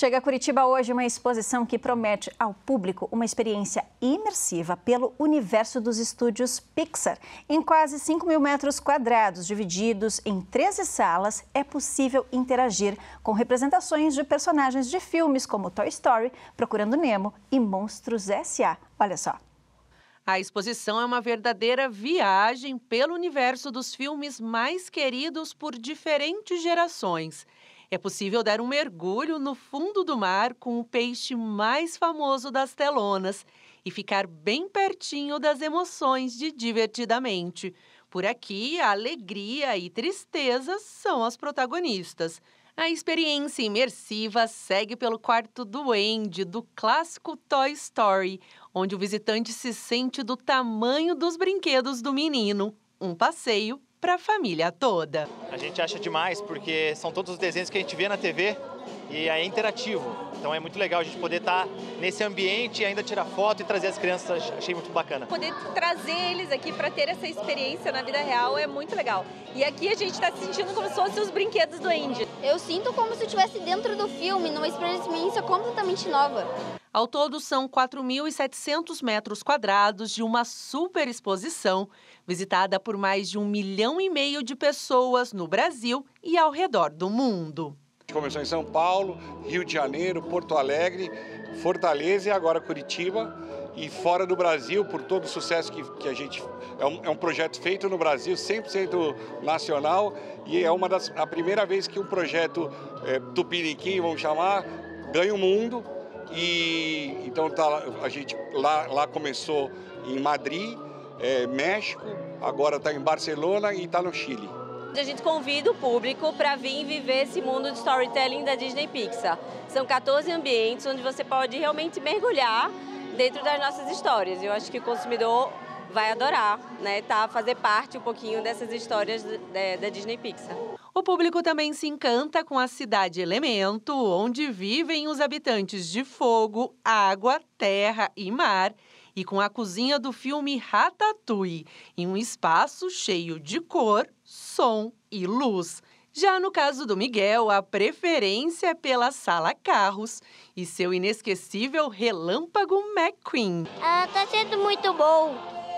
Chega a Curitiba hoje uma exposição que promete ao público uma experiência imersiva pelo universo dos estúdios Pixar. Em quase 5.000 metros quadrados, divididos em 13 salas, é possível interagir com representações de personagens de filmes como Toy Story, Procurando Nemo e Monstros S.A. Olha só. A exposição é uma verdadeira viagem pelo universo dos filmes mais queridos por diferentes gerações. É possível dar um mergulho no fundo do mar com o peixe mais famoso das telonas e ficar bem pertinho das emoções de Divertidamente. Por aqui, a alegria e tristeza são as protagonistas. A experiência imersiva segue pelo quarto do Andy, do clássico Toy Story, onde o visitante se sente do tamanho dos brinquedos do menino. Um passeio para a família toda. A gente acha demais porque são todos os desenhos que a gente vê na TV e é interativo. Então é muito legal a gente poder estar nesse ambiente e ainda tirar foto e trazer as crianças. Achei muito bacana. Poder trazer eles aqui para ter essa experiência na vida real é muito legal. E aqui a gente está se sentindo como se fossem os brinquedos do Andy. Eu sinto como se eu estivesse dentro do filme, numa experiência completamente nova. Ao todo, são 4.700 metros quadrados de uma super exposição, visitada por mais de 1,5 milhão de pessoas no Brasil e ao redor do mundo. Começou em São Paulo, Rio de Janeiro, Porto Alegre, Fortaleza e agora Curitiba. E fora do Brasil, por todo o sucesso que a gente... É um projeto feito no Brasil, 100% nacional. E é a primeira vez que um projeto tupiniquim, vamos chamar, ganha o mundo. E então a gente lá começou em Madrid, México, agora está em Barcelona e está no Chile. A gente convida o público para vir viver esse mundo de storytelling da Disney Pixar. São 14 ambientes onde você pode realmente mergulhar dentro das nossas histórias. Eu acho que o consumidor vai adorar, né, fazer parte um pouquinho dessas histórias da Disney Pixar. O público também se encanta com a Cidade Elemento, onde vivem os habitantes de fogo, água, terra e mar, e com a cozinha do filme Ratatouille, em um espaço cheio de cor, som e luz. Já no caso do Miguel, a preferência é pela Sala Carros e seu inesquecível Relâmpago McQueen. Tá sendo muito bom.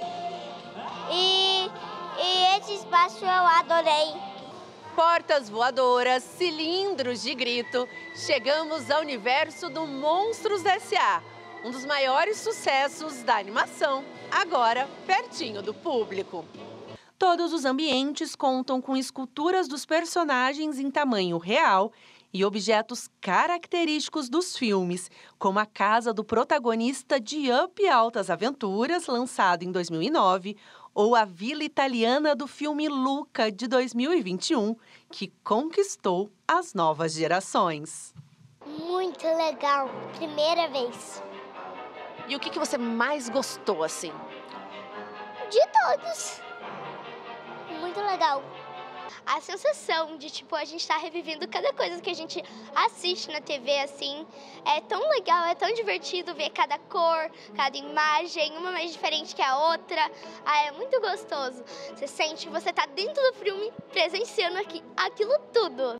E esse espaço eu adorei. Portas voadoras, cilindros de grito, chegamos ao universo do Monstros S.A., um dos maiores sucessos da animação, agora pertinho do público. Todos os ambientes contam com esculturas dos personagens em tamanho real e objetos característicos dos filmes, como a casa do protagonista de Up Altas Aventuras, lançado em 2009, ou a vila italiana do filme Luca, de 2021, que conquistou as novas gerações. Muito legal, primeira vez. E o que você mais gostou, assim? De todos. Muito legal. A sensação de, a gente tá revivendo cada coisa que a gente assiste na TV, assim, é tão legal, é tão divertido ver cada cor, cada imagem, uma mais diferente que a outra. É muito gostoso. Você sente que você tá dentro do filme, presenciando aquilo tudo.